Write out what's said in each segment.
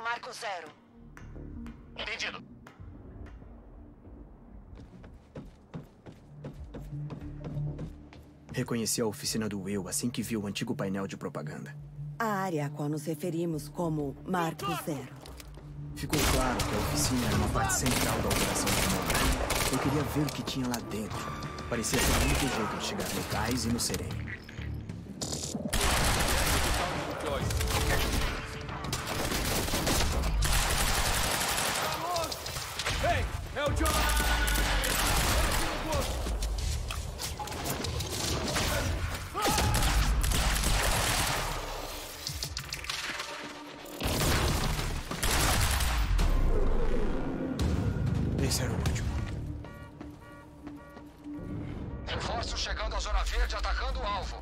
Marco Zero. Entendido. Reconheci a oficina do Will assim que vi o antigo painel de propaganda. A área a qual nos referimos como Marco Zero. Ficou claro que a oficina era uma parte central da operação de Mora. Eu queria ver o que tinha lá dentro. Parecia ser o único jeito de chegar no Cais e no Serene. Ei, é o John! Esse era o último. Reforços chegando à Zona Verde, atacando o alvo.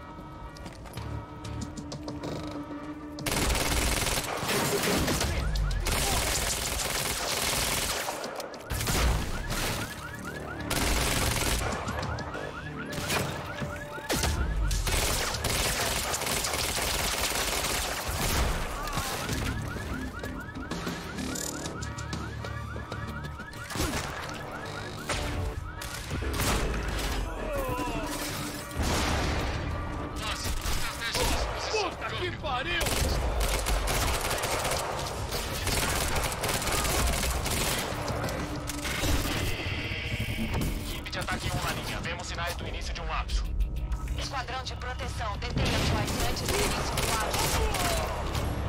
Puta que pariu! Equipe de ataque 1 na linha. Vemos sinais do início de um lapso. Esquadrão de proteção. Detenha Joyce antes do início do ato.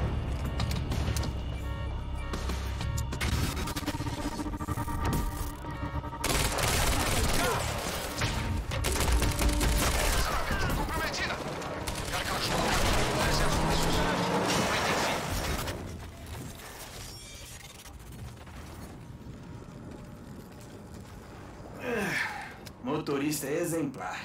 Comprometida. Carcajou. 300 passos. 95. Motorista exemplar.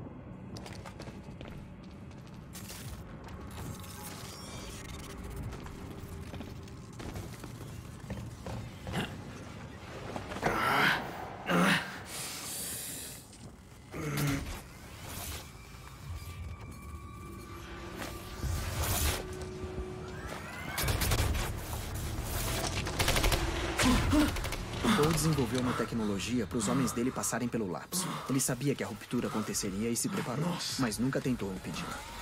Paul desenvolveu uma tecnologia para os homens dele passarem pelo lapso. Ele sabia que a ruptura aconteceria e se preparou, mas nunca tentou impedir.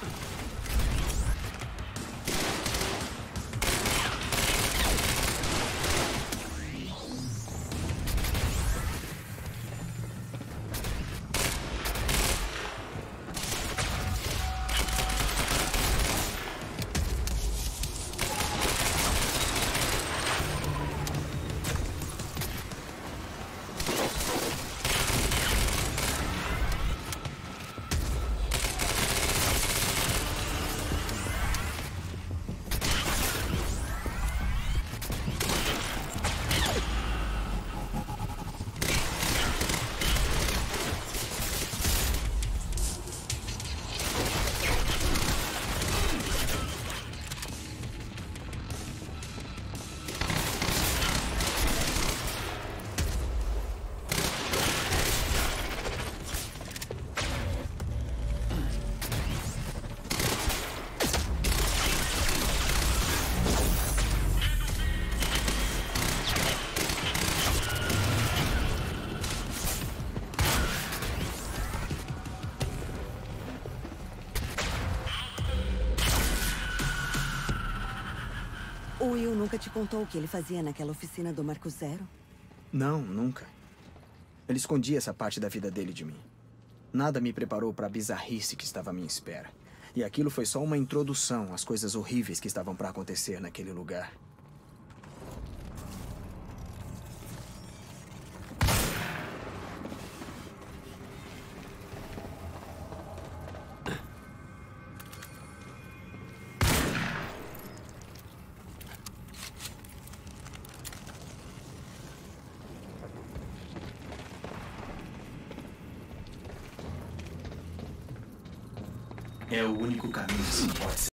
O Will nunca te contou o que ele fazia naquela oficina do Marco Zero? Não, nunca. Ele escondia essa parte da vida dele de mim. Nada me preparou para a bizarrice que estava à minha espera. E aquilo foi só uma introdução às coisas horríveis que estavam para acontecer naquele lugar. É o único caminho que se pode